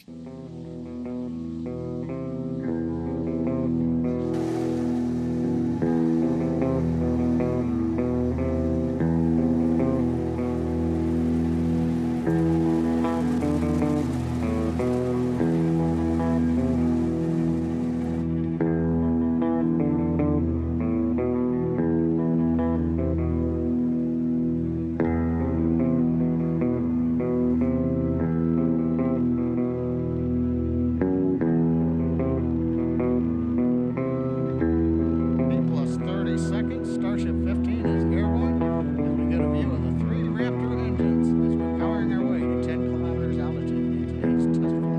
Starship 15 is airborne as we get a view of the three Raptor engines as we're powering our way to 10 kilometers altitude in today's test flight.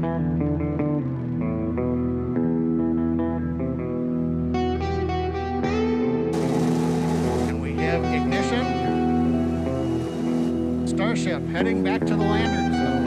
And we have ignition. Starship heading back to the lander zone.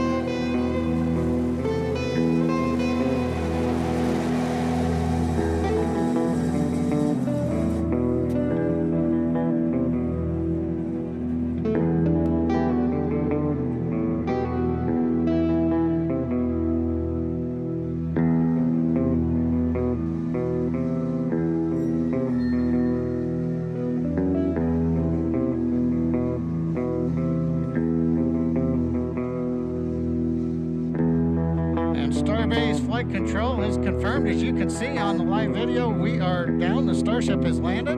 Starbase flight control has confirmed, as you can see on the live video, we are down. The Starship has landed.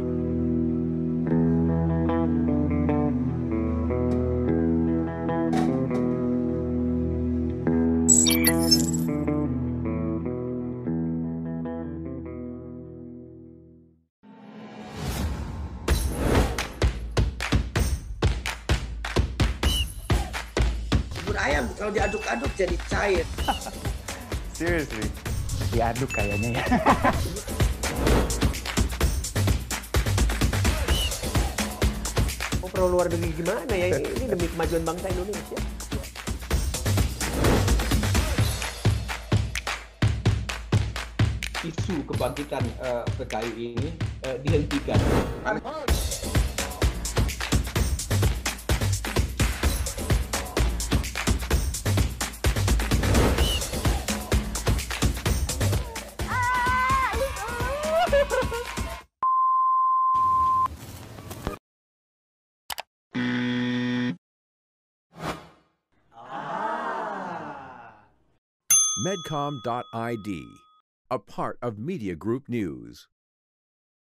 Ayam kalau diaduk-aduk jadi cair. Seriously, diaduk kayaknya ya. Perlu luar negeri gimana ya? Ini demi kemajuan bangsa Indonesia. Isu kebangkitan PKI ini dihentikan. Medcom.id, a part of Media Group News.